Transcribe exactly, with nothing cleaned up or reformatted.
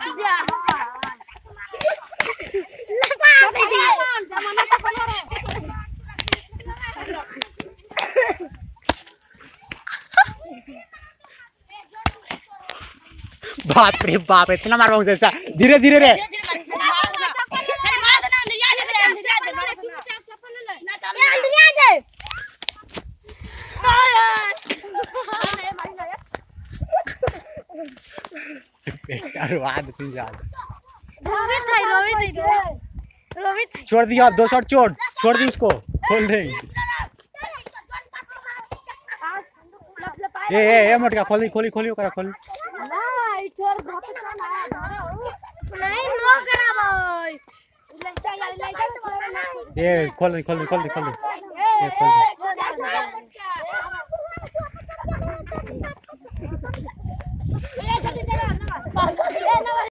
बाप रे बाप इतना मारो जैसा धीरे धीरे रे छोड़ दिया आप दो शॉट छोड़ छोड़ दी उसको खोल दे ए ए ए मोटका खोली खोली खोली करा खोली ये खोल खोल खोल खोल ये खोल